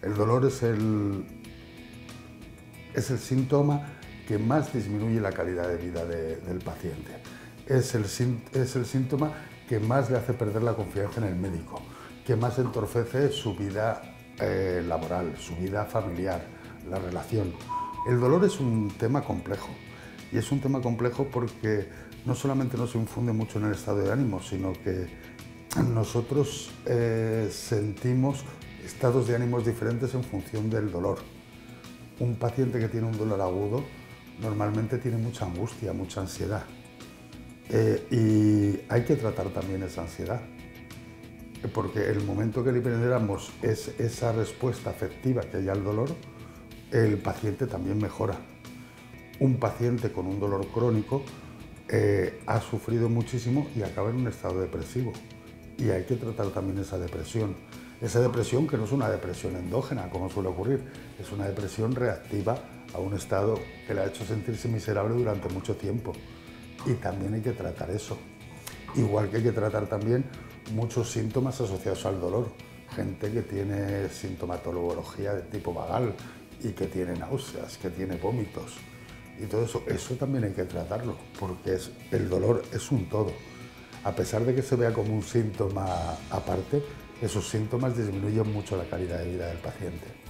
El dolor es el síntoma que más disminuye la calidad de vida del paciente. Es el síntoma que más le hace perder la confianza en el médico, que más entorpece su vida laboral, su vida familiar, la relación. El dolor es un tema complejo, y es un tema complejo porque no solamente nos infunde mucho en el estado de ánimo, sino que nosotros sentimos estados de ánimos diferentes en función del dolor. Un paciente que tiene un dolor agudo normalmente tiene mucha angustia, mucha ansiedad. Y hay que tratar también esa ansiedad, porque el momento que liberamos esa respuesta afectiva que hay al dolor, el paciente también mejora. Un paciente con un dolor crónico ha sufrido muchísimo y acaba en un estado depresivo. Y hay que tratar también esa depresión. Esa depresión que no es una depresión endógena, como suele ocurrir, es una depresión reactiva a un estado que le ha hecho sentirse miserable durante mucho tiempo. Y también hay que tratar eso. Igual que hay que tratar también muchos síntomas asociados al dolor. Gente que tiene sintomatología de tipo vagal y que tiene náuseas, que tiene vómitos. Y todo eso también hay que tratarlo, porque el dolor es un todo. A pesar de que se vea como un síntoma aparte, esos síntomas disminuyen mucho la calidad de vida del paciente.